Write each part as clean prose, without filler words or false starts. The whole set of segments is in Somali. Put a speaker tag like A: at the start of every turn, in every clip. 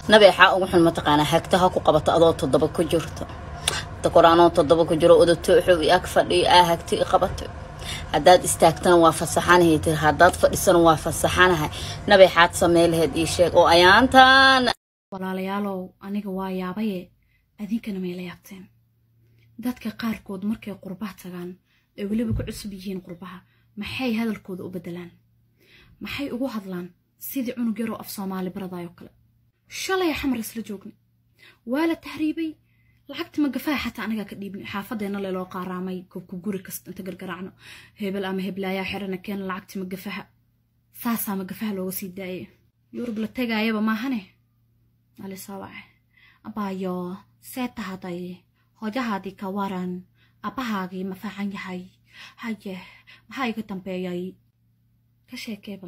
A: نبي حق وحن متقانا حكتها كقبت أضاء تضبط كجرته تقرأنا تضبط كجرو أضاء تحب أكفر لي هكتي قبته هداد استاكتنا وافصحان هي هداد فرسنا وافصحانها نبي حق سميل هدي شيء وأيانتان
B: ولا ليالو أنيق وايابيه أذيكنا ما يليابتين dadka qaarkood markay qurbaha tagaan ee waliba ku cusub yihiin qurbaha maxay hadalkooda u bedelaan maxay ugu hadlaan sidii cunug yar oo af Soomaali baradayo kale shalay xamar isla joognay wala tahriibay lacagta ma gafaa xataa aniga ka dhiibnay xaafadeena loo qaaraamay ku guri kasta inta gargaraacno hebel ama heblaya xirana keen lacagta ma gafaa saasa ma gafaa looga sii daayay yurub la tagayaba ma ahane ali sawaa abayo seeta haday hojahaadi ka waran abahaagi ma facan yahay haye maxay ka dambeeyay ka sheekebal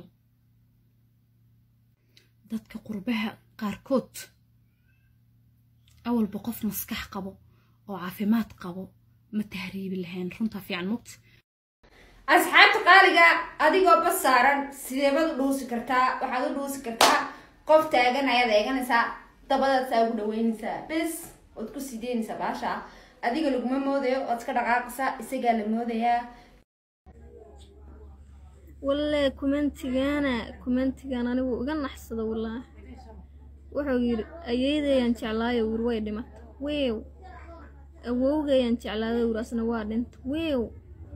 B: dadka qurbaha qaarkood awal boqof maskax qabo oo caafimaad qabo ma tahriibi lahayn runta fiican mut
C: asxaabta qaaliga adigoo basaaran sideebad u dhuusi kartaa waxaad u dhuusi kartaa qof taagan ayaad eeganaysaa dabadaad saa ugu dhaweynaysaa bes od ku sideynaysaa baasha adiga laguma moodayo ood ka dhaqaaqaysaa isagaa la moodayaa
D: والله كومنتيغان أنا وقنا نحصد والله وحوير أيدي ينشعلاي وروي دمت ويو أوجي ينشعلاي وراسنا وادنت ويو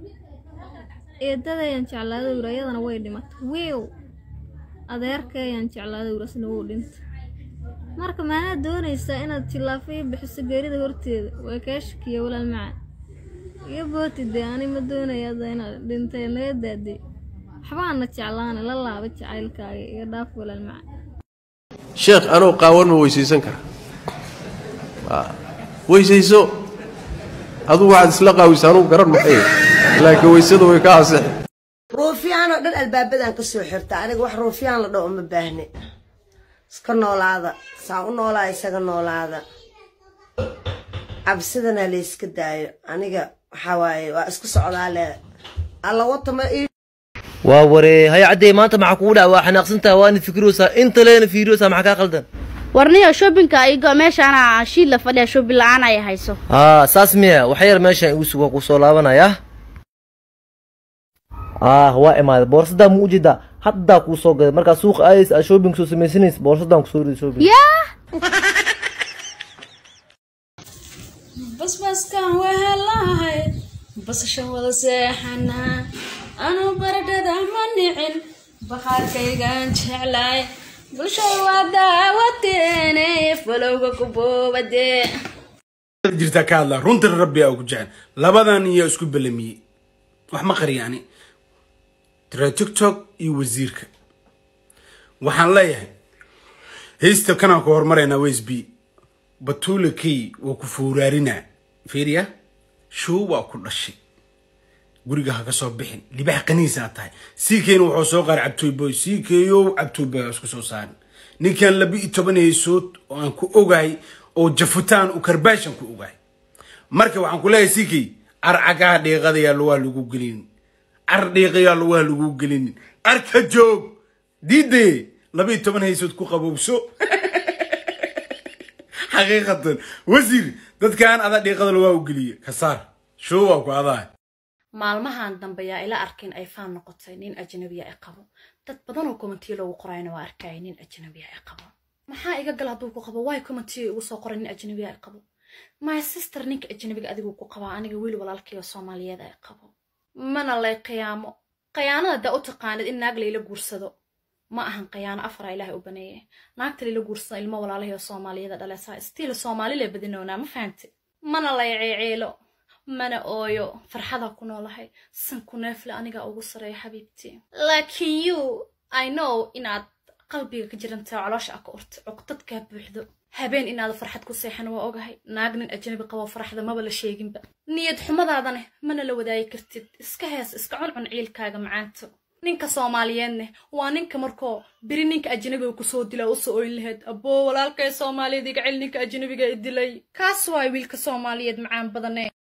D: إيدا ينشعلاي ورايا أنا وي دمت ويو أديرك ينشعلاي وراسنا وادنت marka ma doonaysa inaad tilaafay bixiso geerida horteeda way ka shkiyo walaal macaan iyo bootide ani ma doonayaa inaad dhintay leedaadi waxbaana jeclaan la laaba jacaylkaaga iyo dhaaf walaal macaan
E: sheekh anoo qaawan ma weysiisan kara weysayso adu waxaad isla qaawisaan u garan maxay laakiin weysadu way ka asix
F: ruufiyaan oo dhan albaabadan ka soo xirta aniga wax ruufiyaan la dhaw ma baahne iska noolaada saa u noolaa isaga noolaada cabsidana la iska daayo aniga waxa waaye waa isku socdaa le alla watama
G: waa waree hay cadday maanta maxaa kugu dhaca waa xanaaqsantaa waana fikiroosaa inta leena fiiriyoosaa maxaa kaa qaldan
H: warniyo shoppingka igo meeshaana shiil la fadhiya shopping la'aan ay hayso
G: saas miya wax yar meeshaan igu sugo ku soo laabanaya waa imaad boorsada mu ujeeda hadda ku soo gaday marka suuq ay shopping soo sameysanays boorsadan ku soo riday shopping
B: بس كان وهلاهي بس شوال سيحنا أنا بردد منعن بخار كيغان جعلاي بشوال داوتيني فلوغا كبو بدي
I: jirta ka hadla runta rabbi oo ku jecel labadan iyo isku balamiye wax ma qariyani TikTok iyo wasiirka waxaan leeyahay heesta kana ku hormarayna WSB batulakii oo ku fuuraarina fiiriya shuu waa ku dhashay guriga ha ka soo bixin libax qaniisa tahay siikeen wuxuu soo qaar cabtooy boy siikeeyo cabtooy boy isku soo saaran ninkan 12 yeesood oo aan ku ogaay oo jafutaan u karbaashan ku ogaay marka waxaan ku leeyahay siikay arcaga deeqada yaa lagu gelin ardhiiqaya lagu gelin arka joog diiday 12 yeesood ku qabowso حقيقة وزير دad كان هذا دقيقة لو وقليه كسر شو وقعده
B: maalmahan dambe yaa ila arkin ay faan noqotay nin ajnabi ah qabo dad badan oo commentiyo lagu qorayna waa arkay nin ajnabi ah qabo maxaa iga gal haduu ku qabo way commentiyo ugu soo qoray nin ajnabi ah qabo my sister ninka ajnabiga adigu ku qaba aniga wiil walaalkay oo Soomaaliyeed ah qabo mana lay qiyaamo qiyaanada u taqaanid in naag leeyla guursado ma ahan qiyaano afar ilaahay u baneeyay naagta leeyla guursado ilmo walaalahay oo Soomaaliyeed dhalaysa stiil Soomaaliyeed badinoona ma fahanti mana lay ceeceelo mana ooyo farxada ku noolahay san ku neefle aniga ugu sareey xabiibti laakiin you I know inaad qalbiga ka jiranta caloosha ka urto uqtad ka buuxdo habeen inaad farxad ku seexan waa ogahay naag nin ajnabi qabo farxada ma bala sheeginba niyad xumadaadana mana la wadaay kartid iska hees iska cuncun ciilkaaga macaanto ninka Soomaaliyeedna waa ninka markoo biri ninka ajnabiga ku soo dilay oo soo ooyin lahayd abo walaalkay Soomaaliyeed iga cil ninka ajnabiga idilay kaas waa wiilka Soomaaliyeed macaan badan